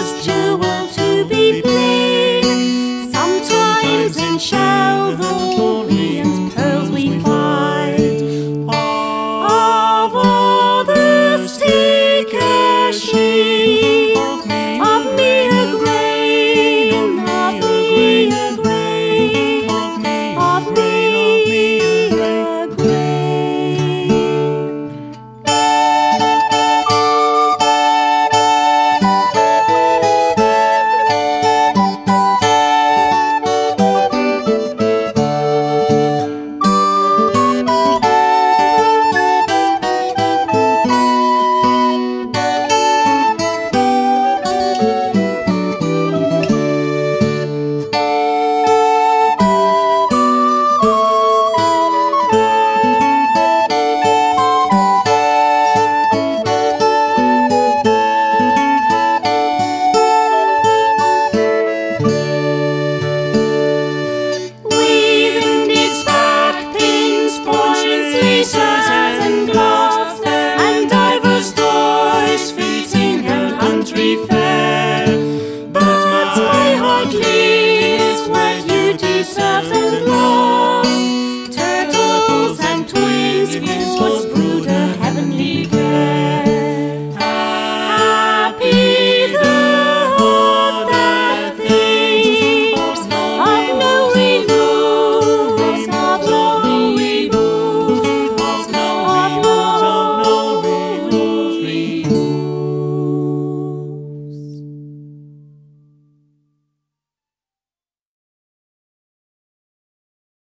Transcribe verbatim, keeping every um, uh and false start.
precious jewel to be plain. Sometimes in chivalry and pearls we find. Of others take a sheet, of me a grain, of me a grain, of me a grain. Fair, but my heart lives where duty serves and law.